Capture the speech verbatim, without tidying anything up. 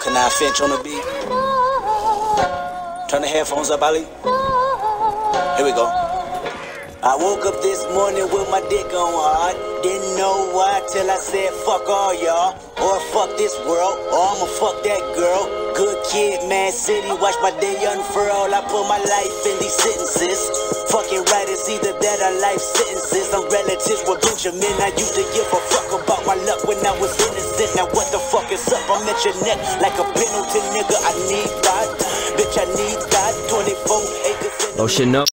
Kanai Finch on the beat. Turn the headphones up, Ali. Here we go. I woke up this morning with my dick on hard. Didn't know why till I said fuck all y'all. Or fuck this world, or I'ma fuck that girl. Good kid, man city, watch my day unfurl. I put my life in these sentences. Fucking right, it's either that or life sentences. I'm relatives with Benjamin. I used to give a fuck about my luck when I was innocent. Now what the fuck is up? I'm at your neck like a penalty, nigga. I need God, bitch, I need God. twenty-four acres. Oh shit, no.